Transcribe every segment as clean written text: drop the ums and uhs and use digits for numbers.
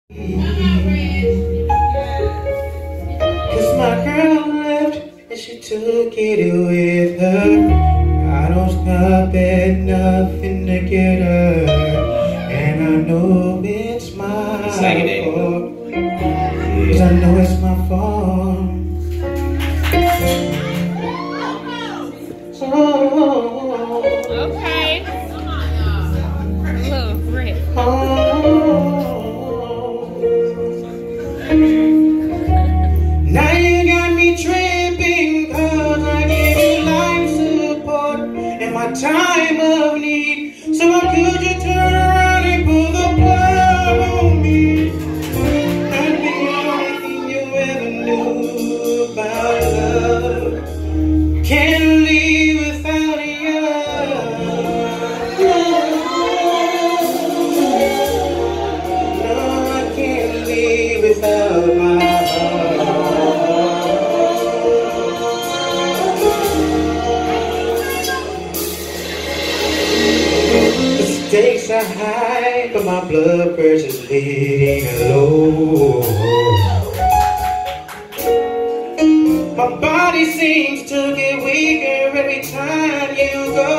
Cause my girl left and she took it with her. I don't stop at nothing to get her. And I know it's my fault. Cause I know it's my fault. Okay. Look, Rick. Now you got me tripping, cause I give you life support in my time of need. So how could you turn around and pull the plug on me? I'd be the only thing you ever knew about love. Can't live without you. No, I can't live without my stakes are high, but my blood pressure's bleeding low. My body seems to get weaker every time you go.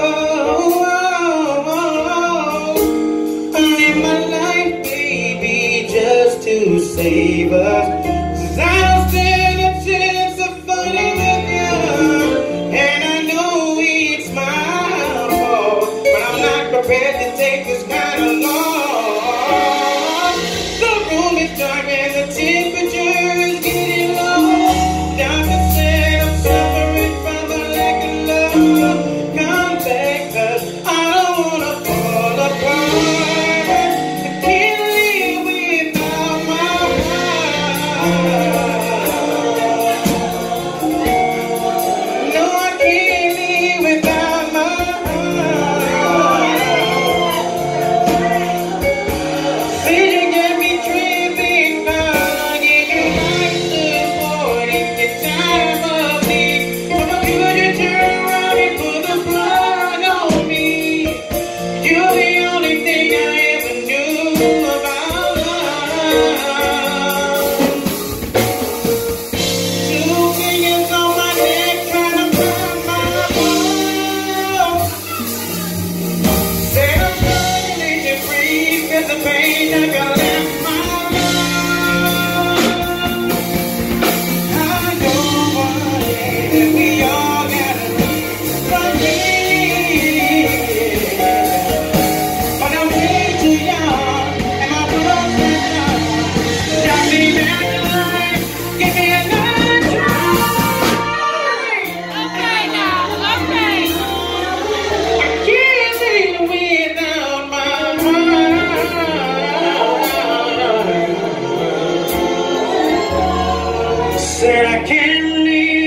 I live my life, baby, just to save us. 'Cause I don't stand a chance of fighting with you. And I know it's my fault, but I'm not prepared to take this kind of loss. The room is dark and the temperature is getting low. Doctor said I'm suffering from the lack of love. Come back, 'cause I don't wanna fall apart. I can't live without my wife. No, I can't live without my the pain that got left my love. I know one day that we all gotta leave from here. But I'm way too young and my blood's not young. Got me back alive, give me another try. Okay now, okay. I can't live without my said I can't leave.